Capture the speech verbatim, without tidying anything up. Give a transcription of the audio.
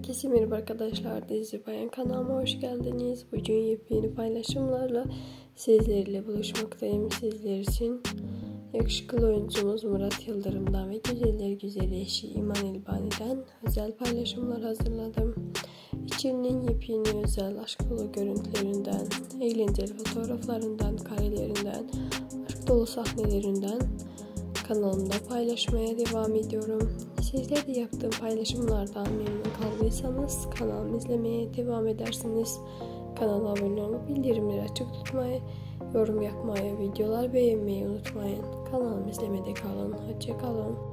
Herkese merhaba arkadaşlar, Dizi Bayan kanalıma hoş geldiniz. Bugün yepyeni paylaşımlarla sizlerle buluşmaktayım. Sizler için yakışıklı oyuncumuz Murat Yıldırım'dan ve güzeller güzeli eşi İman Elbani'den özel paylaşımlar hazırladım. İçerinin yepyeni özel aşk dolu görüntülerinden, eğlenceli fotoğraflarından, karelerinden, aşk dolu sahnelerinden kanalımda paylaşmaya devam ediyorum. Sizler de yaptığım paylaşımlardan memnun kaldıysanız kanalımı izlemeye devam edersiniz. Kanala abone olup bildirimleri açık tutmayı, yorum yapmayı, videolar beğenmeyi unutmayın. Kanalımı izlemede kalın. Hoşça kalın.